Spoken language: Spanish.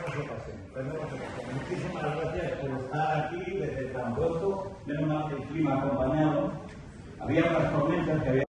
Muchísimas gracias por estar aquí desde tan pronto. Menos mal que el clima ha acompañado. Había unas tormentas que había